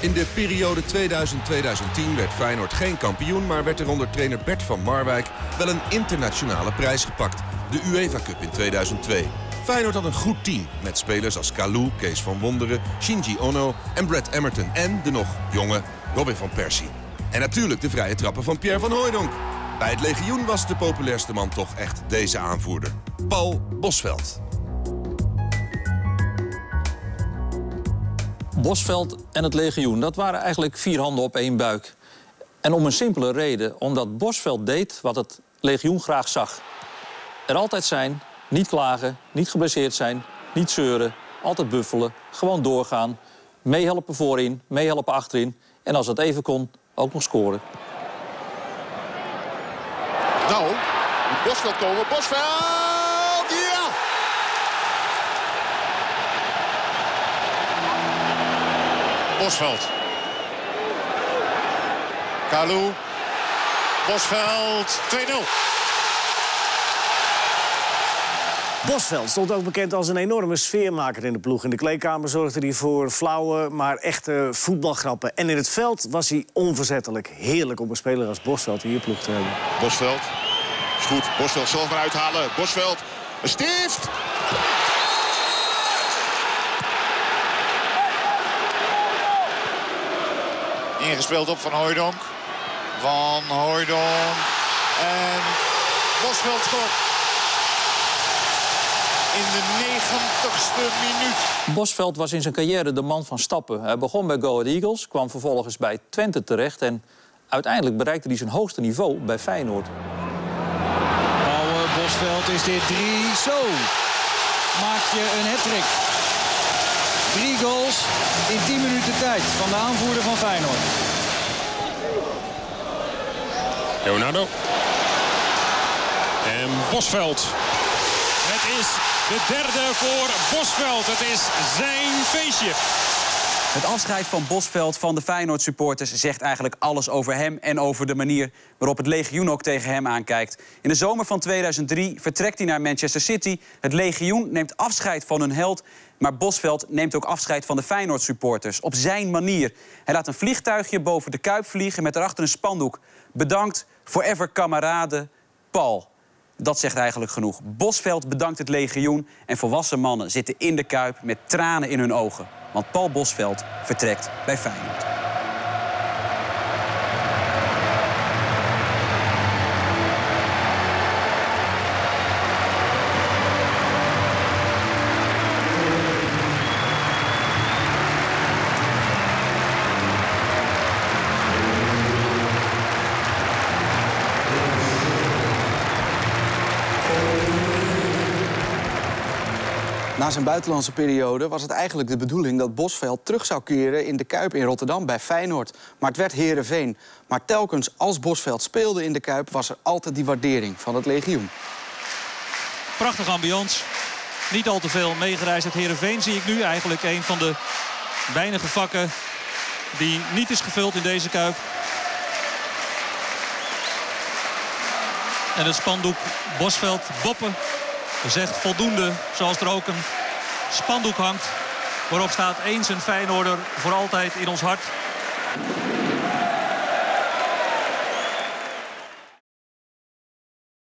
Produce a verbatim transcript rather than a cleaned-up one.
In de periode tweeduizend tot tweeduizend tien werd Feyenoord geen kampioen, maar werd er onder trainer Bert van Marwijk wel een internationale prijs gepakt. De UEFA Cup in tweeduizend twee. Feyenoord had een goed team met spelers als Kalou, Kees van Wonderen, Shinji Ono en Brad Emerton en de nog jonge Robin van Persie. En natuurlijk de vrije trappen van Pierre van Hooijdonk. Bij het legioen was de populairste man toch echt deze aanvoerder, Paul Bosvelt. Bosvelt en het legioen, dat waren eigenlijk vier handen op één buik. En om een simpele reden, omdat Bosvelt deed wat het legioen graag zag. Er altijd zijn, niet klagen, niet geblesseerd zijn, niet zeuren, altijd buffelen, gewoon doorgaan, meehelpen voorin, meehelpen achterin en als het even kon, ook nog scoren. Nou, moet Bosvelt komen. Bosvelt! Ja! Bosvelt. Kalou. Bosvelt. twee nul. Bosvelt stond ook bekend als een enorme sfeermaker in de ploeg. In de kleedkamer zorgde hij voor flauwe, maar echte voetbalgrappen. En in het veld was hij onverzettelijk. Heerlijk om een speler als Bosvelt in je ploeg te hebben. Bosvelt. Is goed. Bosvelt zelf maar uithalen. Bosvelt. Een stift. Ingespeeld op Van Hooijdonk. Van Hooijdonk. En Bosvelt scoort. In de negentigste minuut. Bosvelt was in zijn carrière de man van stappen. Hij begon bij Go Ahead Eagles, kwam vervolgens bij Twente terecht en uiteindelijk bereikte hij zijn hoogste niveau bij Feyenoord. Paul Bosvelt is dit drie. Zo maak je een hattrick. Drie goals in tien minuten tijd van de aanvoerder van Feyenoord. Leonardo. En Bosvelt. Het is de derde voor Bosvelt. Het is zijn feestje. Het afscheid van Bosvelt van de Feyenoord-supporters zegt eigenlijk alles over hem en over de manier waarop het legioen ook tegen hem aankijkt. In de zomer van tweeduizend drie vertrekt hij naar Manchester City. Het legioen neemt afscheid van hun held, maar Bosvelt neemt ook afscheid van de Feyenoord-supporters. Op zijn manier. Hij laat een vliegtuigje boven de Kuip vliegen met erachter een spandoek. Bedankt, forever kameraden, Paul. Dat zegt eigenlijk genoeg. Bosvelt bedankt het legioen en volwassen mannen zitten in de Kuip met tranen in hun ogen. Want Paul Bosvelt vertrekt bij Feyenoord. Na zijn buitenlandse periode was het eigenlijk de bedoeling dat Bosvelt terug zou keren in de Kuip in Rotterdam bij Feyenoord. Maar het werd Heerenveen. Maar telkens als Bosvelt speelde in de Kuip was er altijd die waardering van het legioen. Prachtige ambiance. Niet al te veel meegereisd uit Heerenveen zie ik nu. Eigenlijk een van de weinige vakken die niet is gevuld in deze Kuip. En het spandoek Bosvelt Boppen zegt voldoende, zoals er ook een spandoek hangt waarop staat eens een Feyenoorder voor altijd in ons hart.